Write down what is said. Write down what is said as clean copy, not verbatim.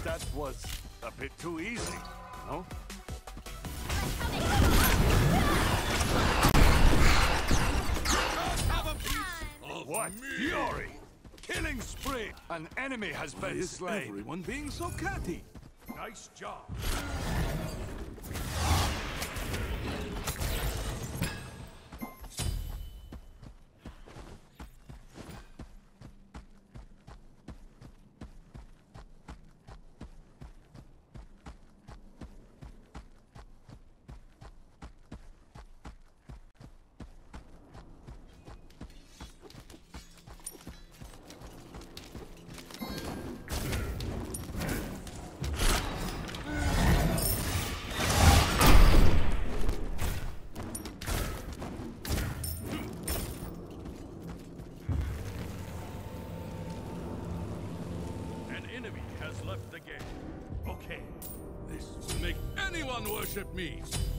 That was a bit too easy, no? What fury! Killing spree! An enemy has been slain. Everyone being so catty. Nice job. Left the game. Okay. This will make anyone worship me.